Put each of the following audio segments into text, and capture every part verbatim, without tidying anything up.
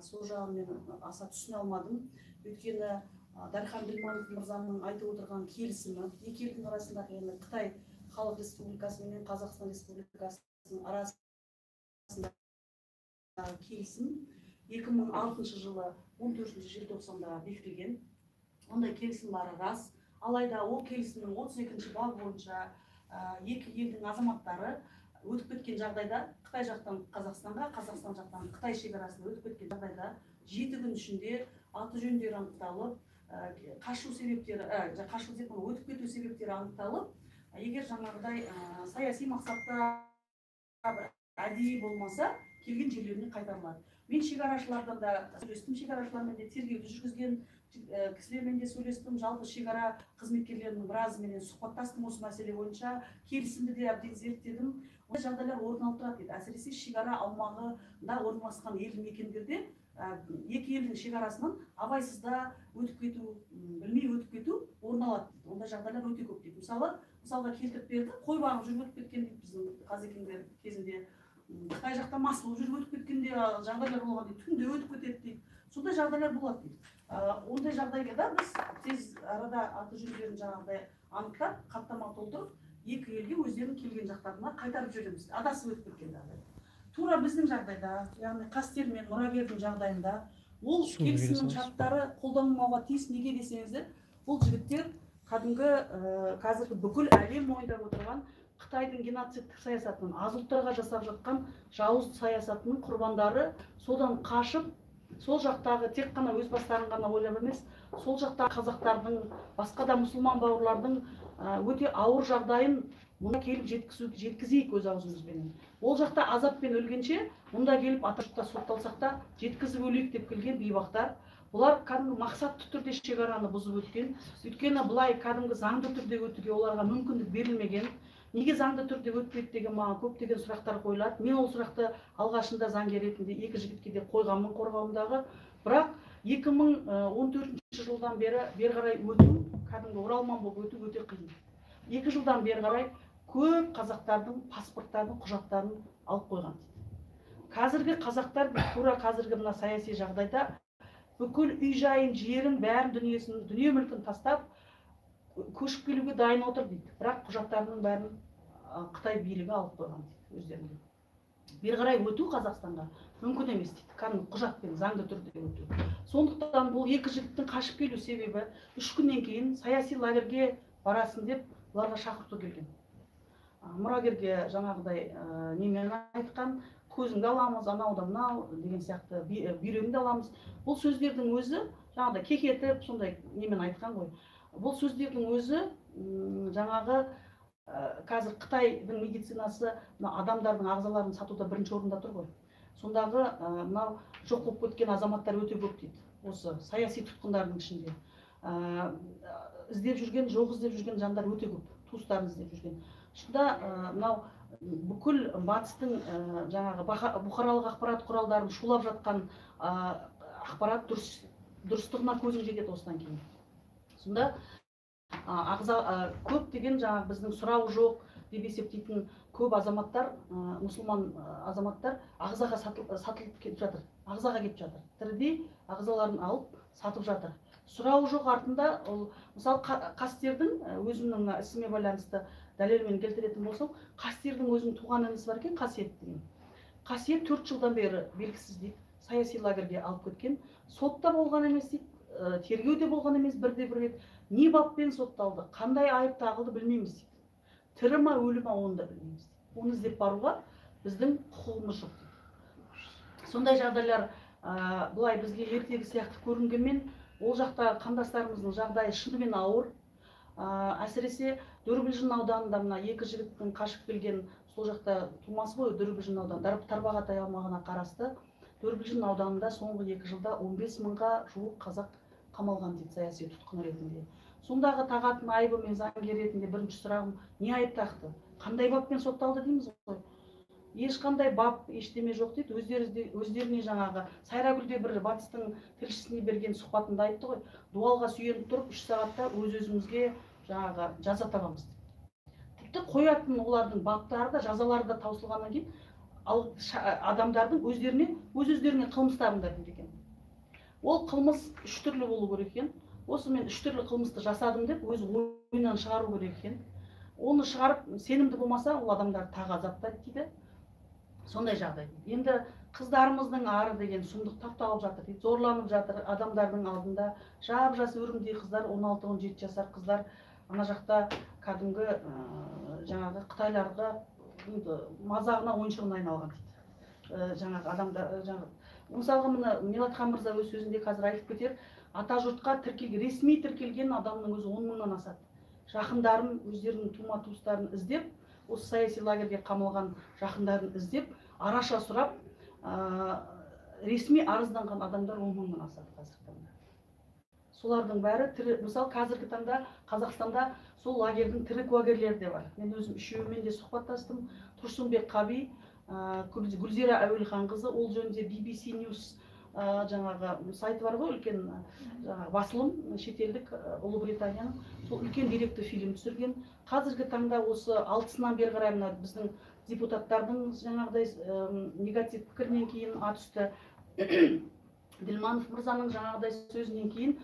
сол жағын мен аса түсіне алмадым. Өйткені Дархан Білманов мырзаның айтып отырған келісімі екі елдің арасындағы, яғни Қытай Халық Республикасы мен Қазақстан Республикасының арасындағы келісім екі мың алтыншы жылы он төртінші желтоқсанда бекітілген. Ондай келісім бары рас. Алайда ол келісімнің отыз екінші бабы бойынша екі елдің азаматтары өтіп кеткен жағдайда, Қытай жақтан Қазақстанға, Қазақстан жақтан Қытай шекарасына өтіп кеткен жағдайда жеті күн ішінде аты жөндері анықталып, қашу себептері, қашу деп өтіп кету себептері анықталып, егер жаңағыдай саяси мақсатта әдейі болмаса, келген жерлеріне қайтарылады. Мен шекарашылардан да сөйлестім, шекарашылармен де тергеуді жүргізген кісілермен де сөйлестім, жалпы шекара қызметкерлерінің біразымен сұхбаттастым осы мәселе бойынша, келісімді де әбден зерттедім. Ондай жағдайлар орын алып тұрады дейді. Әсіресе шекара аумағында орналасқан елді мекендерде екі елдің шекарасынан абайсызда өтіп кету, білмей өтіп кету орын алады дейді. Ондай жағдайлар өте көп дейді. Мысалы, мысалға келтіріп берді, қой бағып жүріп өтіп кеткен дейді біздің қазекеңдер кезінде. Қытай жақта мас болып жүріп өтіп кеткенде жағдайлар болған дейді, түнде өтіп кетеді дейді. Сондай жағдайлар болады дейді. Ондай жағдайда біз тез арада аты жөндерін жаңағыдай анықтап, хаттама толтырып, екі елге өздерінің келген жақтарына қайтарып жібереміз. Адасып өтіп кеткен жағдайда. Тура біздің жағдайда, яғни Қастер мен мұрагердің жағдайында ол келісімнің шарттары қолданылмауға тиіс. Неге десеңіздер, бұл жігіттер кәдімгі қазіргі бүкіл әлем мойындап отырған Қытайдың геноцидтік саясатының, аз ұлттарға жасап жатқан жауыз саясатының құрбандары, содан қашып, сол жақтағы тек қана өз бастарын ғана ойлап емес, сол жақтағы қазақтардың, басқа да мұсылман бауырлардың өте ауыр жағдайын мұнда келіп жеткізейік өз аузымызбен. Ол жақта азаппен өлгенше, мұнда келіп аташықта сотталсақ та жеткізіп өлейік деп келген бейбақтар. Бұлар кәдімгі мақсатты түрде шекараны бұзып өткен. Өйткені бұлай кәдімгі заңды түрде өтуге оларға мүмкіндік берілмеген. Неге заңды түрде өтпеді деген маған көптеген сұрақтар қойылады. Мен ол сұрақты алғашында заңгер ретінде екі жігітке де қойғанмын қорғауымдағы. Бірақ екі мың он төртінші жылдан бері бері қарай өту, кәдімгі оралман болып өту өте қиын. Екі жылдан бері қарай көп қазақтардың паспорттарын, құжаттарын алып қойған. Қазіргі қазақтар тура қазіргі мына саяси жағдайда бүкіл үй жайын, жерін, бәрін, дүниесін, дүние мүлкін тастап көшіп келуге дайын отыр дейді. Бірақ құжаттарының бәрін Қытай билігі алып қойған дейді өздерінде. Бері қарай өту Қазақстанға мүмкін емес дейді. Кәдімгі құжатпен заңды түрде өту. Сондықтан бұл екі жігіттің қашып келу себебі үш күннен кейін саяси лагерге барасын деп оларға шақырту келген. Мұрагерге жаңағыдай немен айтқан, көзіңді аламыз, анауды мынау деген сияқты бүйрегіңді аламыз. Бұл сөздердің өзі жаңағыдай кекетіп, сондай немен айтқан ғой. Бұл сөздердің өзі жаңағы қазір Қытайдың медицинасы адамдардың ағзаларын сатуда бірінші орында тұр ғой. Сондағы мынау жоқ болып кеткен азаматтар өте көп дейді. Осы саяси тұтқындардың ішінде. Іздеп жүрген, жоқ іздеп жүрген жандар өте көп. Туыстарын іздеп жүрген. Шында мынау бүкіл батыстың жаңағы бұқаралық ақпарат құралдарын шулап жатқан ақпарат дұрыстығына көзің жетеді осыдан кейін. Сонда көп деген жаңағы біздің сұрау жоқ деп есептейтін көп азаматтар, мұсылман азаматтар ағзаға сатылып кетіп жатыр. Ағзаға кетіп жатыр. Тірідей ағзаларын алып сатып жатыр. Сұрау жоқ артында, мысалы Қастердің өзімнің ісіме байланысты дәлелмен келтіретін болсам, Қастердің өзінің туған інісі бар екен, Қасиет деген. Қасиет төрт жылдан бері белгісіз дейді, саяси лагерге алып кеткен. Сотта болған емес дейді, тергеуде болған емес, бірде бір рет. Не баппен сотталды, қандай айып тағылды білмейміз дейді. Тірі ма, өлі ма, оны да білмейміз дейді. Оны іздеп баруға біздің құқығымыз жоқ дейді. Сондай жағдайлар бұлай бізге ертегі сияқты көрінгенмен, ол жақта қандастарымыздың жағдайы шынымен ауыр. Әсіресе Дүрбілжін ауданында мына екі жігіттің қашып келген, сол жақта тумасы ғой Дүрбілжін ауданы, Тарбағатай аумағына қарасты. Дүрбілжін ауданында соңғы екі жылда он бес мыңға жуық қазақ қамалған дейді саяси тұтқын ретінде. Сондағы тағатын айыбы мен заңгер ретінде бірінші сұрағым, не айып тақты? Қандай баппен сотталды дейміз ғой? Ешқандай бап, ештеме жоқ дейді. Өздеріне жаңағы Сайрагүлде бір батыстың тілшісіне берген сұхбатында айтты ғой. Дуалға сүйеніп тұрып, үш сағатта өз-өзімізге жаңағы жаза табамыз дейді. Тіпті қоятын олардың баптары да, жазалары да таусылғаннан кейін адамдардың өздеріне, өз-өздеріне қылмыстарында дейді екен. Ол қылмыс үш түрлі болу керек екен. Осы мен үш түрлі қылмысты жасадым деп өзі ойынан шығару керек екен. Оны шығарып сенімді болмаса, ол адамдар тағы азаптайды дейді. Сондай жағдай. Енді қыздарымыздың ары деген сұмдық тапталып жатыр дейді, зорланып жатыр адамдардың алдында. Жап-жас өрімдей қыздар, он алты он жеті жасар қыздар ана жақта кәдімгі жаңағы қытайларға мазағына ойыншығына айналған дейді. Жаңағы адамдар, жаңағы мысалға мына Мелатхан мырза өз сөзінде қазір айтып кетер, ата жұртқа тіркелген, ресми тіркелген адамның өзі он мыңнан асады. Жақындарын, өздерінің тума-туыстарын іздеп, осы саяси лагерге қамалған жақындарын іздеп, араша сұрап, ресми арызданған адамдар он мыңнан асады қазіргі таңда. Солардың бәрі тірі, мысалы қазіргі таңда Қазақстанда сол лагердің тірі куәгерлері де бар. Мен өзім үшеуімен де сұхбаттастым. Тұрсынбек Қаби, Гүлзира Әуелханқызы, ол жөнінде би би си News жаңағы сайты бар ғой, үлкен басылым, шетелдік Ұлыбританияның, сол үлкен деректі фильм түсірген. Қазіргі таңда осы алтысынан бері қарай мына біздің депутаттардың жаңағыдай негатив пікірінен кейін ат үсті Ділманов мырзаның жаңағыдай сөзінен кейін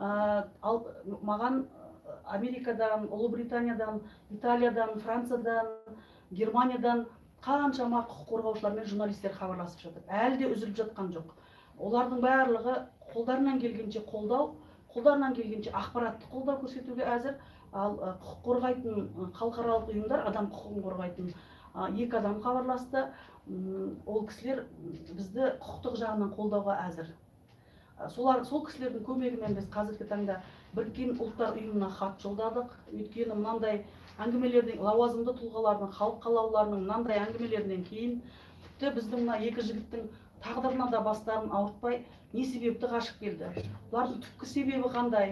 маған Америкадан, Ұлыбританиядан, Италиядан, Франциядан, Германиядан қаншама құқық қорғаушылар мен журналистер хабарласып жатыр. Әлі де үзіліп жатқан жоқ. Олардың барлығы қолдарынан келгенше қолдау, қолдарынан келгенше ақпаратты қолдау көрсетуге әзір. Ал құқық қорғайтын халықаралық ұйымдар, адам құқығын қорғайтын екі адам хабарласты. Ол кісілер бізді құқықтық жағынан қолдауға әзір. Солар, сол кісілердің көмегімен біз қазіргі таңда Біріккен ұлттар ұйымына хат жолдадық. Өйткені мынандай әңгімелердің, лауазымды тұлғалардың, халық қалаулыларының мынандай әңгімелерінен кейін тіпті біздің мына екі жігіттің тағдырына да бастарын ауыртпай, не себепті қашып келді. Бұлардың түпкі себебі қандай?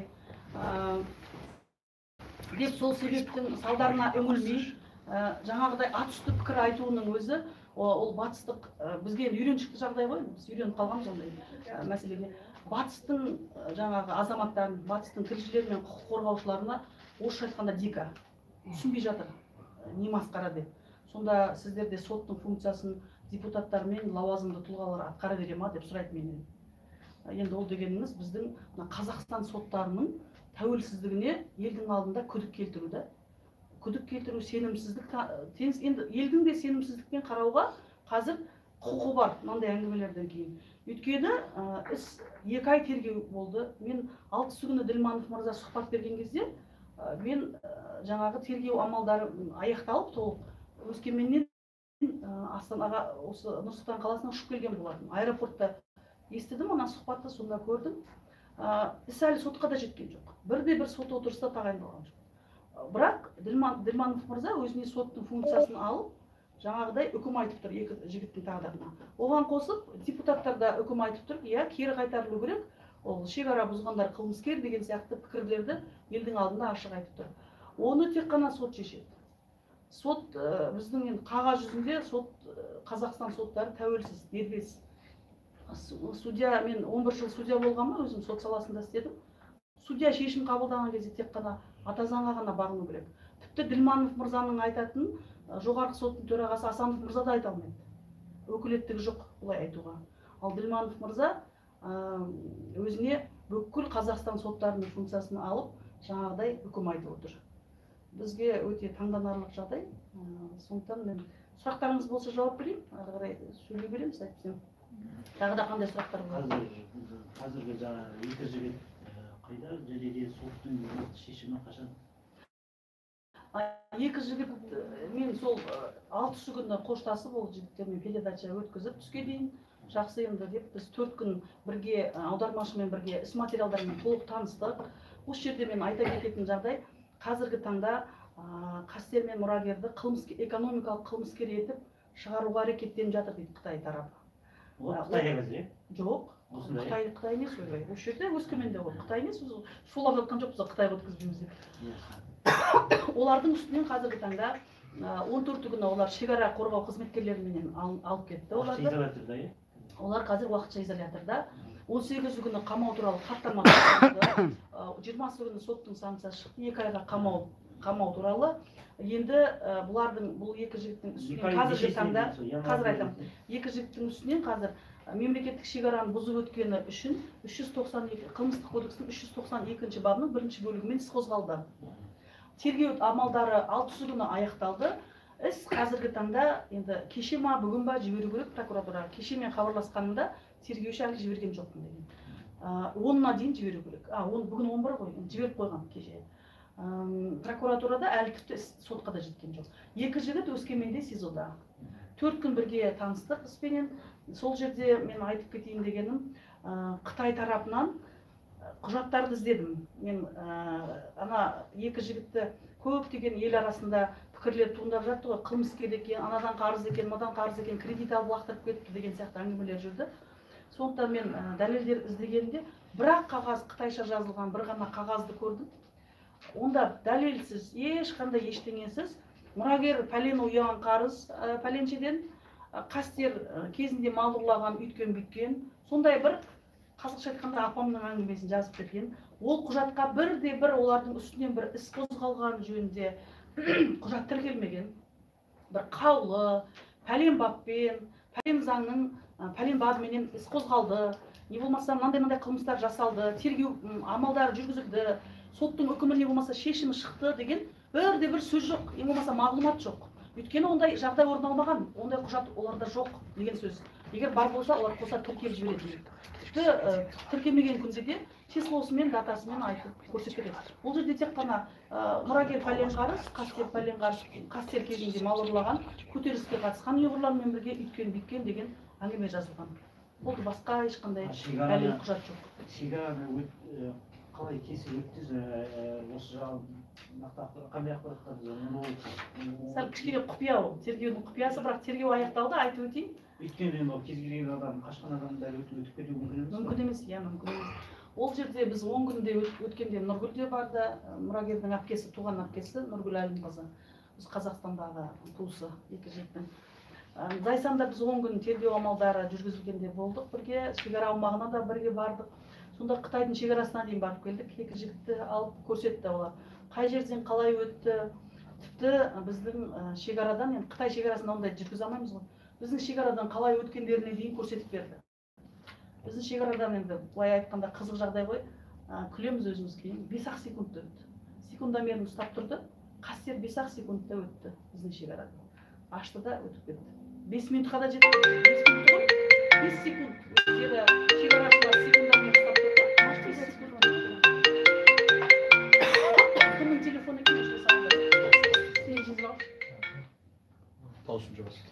Деп сол себептің салдарына үңілмей, жаңағыдай ат үсті пікір айтуының өзі, ол батыстық, бізге үйреншікті жағдай ғой, біз үйреніп қалғанбыз ондай мәселеге. Батыстың жаңағы азаматтарын, батыстың тілшілері мен құқық қорғаушыларына орысша айтқанда дико, түсінбей жатыр, не масқара деп. Сонда сіздерде соттың функциясын депутаттар мен лауазымды тұлғалар атқара бере ма деп сұрайды менен. Енді ол дегеніңіз біздің Қазақстан соттарының тәуелсіздігіне елдің алдында күдік келтіруді. Күдік келтіру, сенімсіздік, енді елдің де сенімсіздікпен қарауға қазір құқы бар мынандай әңгімелерден кейін. Өйткені іс екі ай тергеу болды. Мен алтысы күні Ділманов мырза сұхбат берген кезде, мен жаңағы тергеу амалдары аяқталып, толық Өскеменнен Астанаға, осы Нұр-Сұлтан қаласына ұшып келген болатын. Аэропортта естідім, ана сұхбатты сонда көрдім. Іс әлі сотқа да жеткен жоқ. Бірде бір сот отырыста тағайындалған жоқ. Бірақ Ділманов мырза өзіне соттың функциясын алып, жаңағыдай үкім айтып тұр екі жігіттің тағдырына. Оған қосып, депутаттар да үкім айтып тұр, иә, кері қайтарылу керек, ол шекара бұзғандар қылмыскер деген сияқты пікірлерді елдің алдында ашық айтып тұр. Оны тек қана сот шешеді. Сот, біздің енді қағаз жүзінде сот, Қазақстан соттары тәуелсіз, дербес. Судья, мен он бір жыл судья болғанмын, өзім сот саласында істедім. Судья шешім қабылдаған кезде тек қана ата заңға ғана бағыну керек. Тіпті Ділманов мырзаның айтатын жоғарғы соттың төрағасы Асанов мырза да айта алмайды. Өкілеттігі жоқ олай айтуға. Ал Ділманов мырза өзіне бүкіл Қазақстан соттарының функциясын алып, жаңағыдай үкім айтып отыр. Бізге өте таңданарлық жағдай. Сондықтан мен сұрақтарыңыз болса жауап берейін, ары қарай сөйлей береміз, айтсам. Тағы да қандай сұрақтар бар? Қазіргі жаңағы екі жігіт қайда, және де соттың шешімі қашан? Екі жігіт, мен сол алтысы күні қоштасып, ол жігіттермен передача өткізіп түске дейін жақсы енді деп, біз төрт күн бірге аудармашымен бірге іс материалдарымен толық таныстық. Осы жерде мен айта кететін жағдай, қазіргі таңда Қастер мен мұрагерді экономикалық қылмыскер етіп шығаруға әрекеттеніп жатыр дейді Қытай тарапы. Ол Қытай емес, е? Жоқ, Қытай Қытай емес ойбай. Осы жерде Өскеменде ғой, Қытай емес, шулап жатқан жоқ, біз Қытайға өткізбейміз деп. Олардың үстінен қазіргі таңда он төрті күні олар шекара қорғау қызметкерлерімен алып кетті. Олар қазір уақытша изоляторда. он сегізі күні қамау туралы хаттама шығарды. жиырмасы күні соттың санкциясы шықты, екі айға қамау қамау туралы. Енді бұлардың, бұл екі жігіттің үстінен қазіргі таңда, қазір айтамын, екі жігіттің үстінен қазір мемлекеттік шекараны бұзып өткені үшін үш жүз тоқсан екі қылмыстық кодекстің үш жүз тоқсан екінші бабының бірінші бөлігімен іс қозғалды. Тергеу амалдары алтысы күні аяқталды. Іс қазіргі таңда енді кеше ма бүгін ба жіберу керек прокуратураға. Кеше мен хабарласқанымда тергеуші әлі жіберген жоқпын деген. онына дейін жіберу керек. А, он бүгін он бір ғой, жіберіп қойған кеше. Прокуратурада әлі тіпті сотқа да жеткен жоқ. Екі жігіт Өскеменде СИЗОда. Төрт күн бірге таныстық іспенен. Сол жерде мен айтып кетейін дегенім, Қытай тарапынан құжаттарды іздедім. Мен ана екі жігітті көптеген ел арасында пікірлер туындап жатты ғой, қылмыскер екен, анадан қарыз екен, мынадан қарыз екен, кредит алып лақтырып кетті деген сияқты әңгімелер жүрді. Сондықтан мен дәлелдер іздегенде бірақ қағаз қытайша жазылған бір ғана қағазды көрдім. Онда дәлелсіз, ешқандай ештеңесіз, мұрагер пәлен ұяған қарыз пәленшеден, қастер кезінде мал ұрлаған, үйткен бүйткен, сондай бір қазақша айтқанда апамның әңгімесін жазып берген. Ол құжатқа бірде бір олардың үстінен бір іс қозғалған жөнінде құжат тіркелмеген. Бір қаулы, пәлен баппен, пәлен заңның пәлен бабыменен іс қозғалды, не болмаса мынандай-мынандай қылмыстар жасалды, тергеу амалдары жүргізілді, соттың үкімі не болмаса шешімі шықты деген бірде бір сөз жоқ, не болмаса мағлұмат жоқ. Өйткені ондай жағдай орын алмаған, ондай құжат оларда жоқ деген сөз. Егер бар болса, олар қоса тіркеліп жібереді. Тіпті тіркелмеген күнде де числосымен, датасымен айтып көрсетеді. Бұл жерде тек қана мұрагер пәлен қарыз, қастер пәлен қарыз, қастер кезінде мал ұрлаған, көтеріліске қатысқан ұйғырлармен бірге үйткен бүйткен деген әңгіме жазылған. Болды, басқа ешқандай дәлел құжат жоқ. Шекараны қалай кесіп өттіңіз? Осы жағы қандай ақпараттар? Сәл кішкене құпия ол, тергеудің құпиясы, бірақ тергеу аяқталды, айтып өтейін. Өйткені кез келген адам, қашқан адамдар өтіп кетуі мүмкін емес? Мүмкін емес, иә, мүмкін емес. Ол жерде біз он күнде өткенде Нұргүл де барды, мұрагердің әпкесі, туған әпкесі Нұргүл Әлімқызы. Біз Қазақстандағы туысы екі жігіттің. Зайсанда біз он күн тергеу амалдары жүргізілгенде болдық бірге, шекара аумағына да бірге бардық. Сонда Қытайдың шекарасына дейін барып келдік, екі жігітті алып көрсетті олар. Қай жерден қалай өтті, тіпті біздің шекарадан, енді Қытай шекарасында ондай жүргізе алмаймыз ғой. Біздің шекарадан қалай өткендеріне дейін көрсетіп берді. Біздің шекарадан енді былай айтқанда қызық жағдай ғой, күлеміз өзіміз кейін, бес ақ секундта өтті. Секундомерін ұстап тұрды, қастер бес ақ секундта өтті біздің шекарадан. Ашты да өтіп кетті. бес минутқа да жетті. бес минут ғой, бес секунд. Шекарашылар секундомерін ұстап тұрды. Кімнің телефоны екен өшке сағында? Сен жезіп ал. Таусып жабасыз.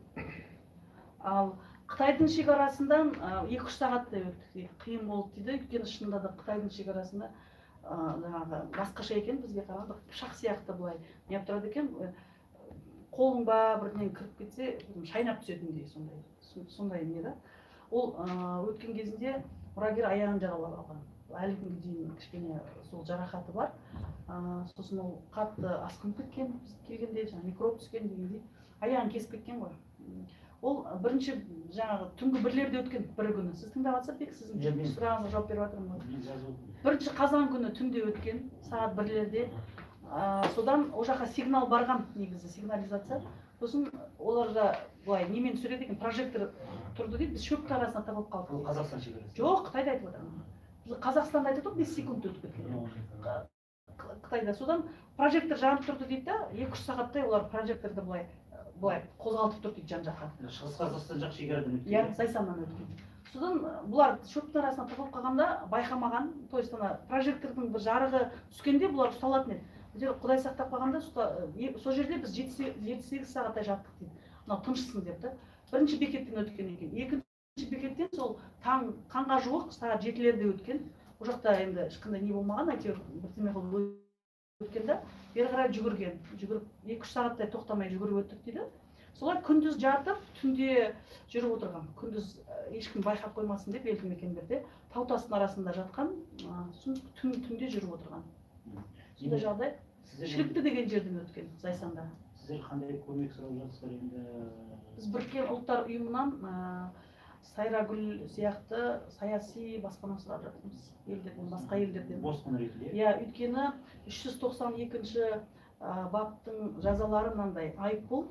Ал Қытайдың шекарасынан екі үш сағаттай өттік. Қиын болды дейді. Өйткені шынында да Қытайдың шекарасында басқаша екен, бізге қарағанда пышақ сияқты былай неғып тұрады екен. Қолың ба бірден кіріп кетсе, шайнап түсетіндей сондай. Сондай не да. Ол өткен кезінде мұрагер аяғын жаралап алған. Әлі күнге дейін кішкене сол жарақаты бар. Сосын ол қатты асқынып кеткен, келгенде микроб түскен дегендей. Аяғын кесіп кеткен ғой. Ол бірінші жаңағы түнгі бірлерде өткен бір күні. Сіз тыңдап жатсақ бек, сіздің сұрағыңызға жауап беріп жатырмын ғой. Бірінші қазан күні түнде өткен, сағат бірлерде. Содан о жаққа сигнал барған, негізі сигнализация. Сосын оларда былай немен түсіреді екен, прожектор тұрды дейді, біз шөптің арасына тығылып қалдық. Ол Қазақстан шекарасы? Жоқ, Қытайда айтып отырмын. Біз Қазақстанда айтып отырмыз, бес секунд өтіп кеткен. Қытайда. Содан прожектор жанып тұрды дейді да, екі үш сағаттай олар прожекторды былай былай қозғалтып тұр дейді жан-жаққа. Шығыс Қазақстан жақ шекарадан өткен? Иә, Зайсаннан өткен. Содан бұлар шөптің арасына тығылып қалғанда байқамаған, то есть ана прожектордың бір жарығы түскенде бұлар ұсталатын еді. Біздер Құдай сақтап қалғанда сол жерде біз жеті сегіз сағаттай жаттық дейді. Мынау тыншысын деп та. Бірінші бекеттен өткен екен. Екінші бекеттен сол таң таңға жуық сағат жетілерде өткен. Ол жақта енді ешқандай не болмаған, әйтеуір бірдеме қылып өткенде бері қарай жүгірген. Жүгіріп екі үш сағаттай тоқтамай жүгіріп өттік дейді. Солар күндіз жатып, түнде жүріп отырған. Күндіз ешкім байқап қоймасын деп елді мекендерде тау тастың арасында жатқан, түнде жүріп отырған. Сондай жағдай Шілікті деген жерден өткен, Зайсанда. Сіздер қандай көмек сұрап жатсыздар енді? Біз Біріккен ұлттар ұйымынан Сайрагүл сияқты саяси баспана сұрап жатырмыз. Елдерден, басқа елдерден. Босқын ретінде? Иә, өйткені үш жүз тоқсан екінші баптың жазалары мынандай айыппұл,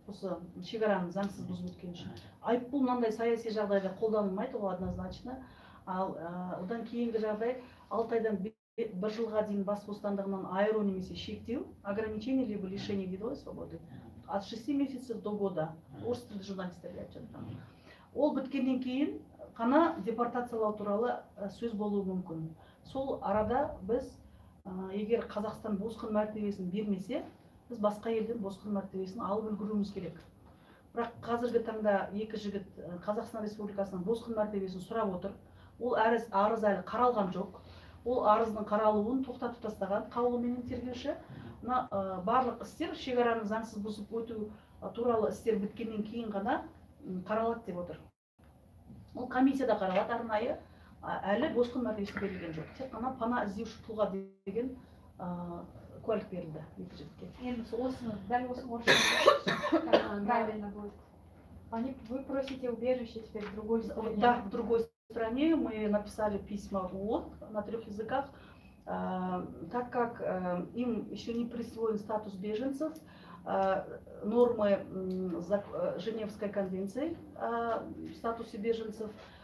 осы шекараны заңсыз бұзып өткен үшін. Айыппұл мынандай саяси жағдайда қолданылмайды, ол однозначно. Ал одан кейінгі жағдай алты айдан бір жылға дейін бас бостандығынан айыру немесе шектеу, ограничение либо лишение видовой свободы. От шести месяцев до года. Орыс тілді журналистерге айтып жатырмын. Ол біткеннен кейін қана депортациялау туралы сөз болуы мүмкін. Сол арада біз егер Қазақстан босқын мәртебесін бермесе, біз басқа елден босқын мәртебесін алып үлгеруіміз керек. Бірақ қазіргі таңда екі жігіт Қазақстан Республикасының босқын мәртебесін сұрап отыр. Ол арыз әлі қаралған жоқ. Ол арыздың қаралуын тоқтатып тастаған қаулыменен тергеуші. Мына барлық істер шекараны заңсыз бұзып өту туралы істер біткеннен кейін ғана қаралады деп отыр. Ол комиссияда қаралады арнайы, әлі босқын мәртебесі берілген жоқ. Тек қана пана іздеуші тұлға деген куәлік берілді екі жігітке. Енді осыны, дәл осы орысша правильно будет. Вы просите убежище теперь в другой стране? Да, в другой стране. Мы написали письма в ООН на трех языках. Так как им еще не присвоен статус беженцев, нормы Женевской конвенции о статусе беженцев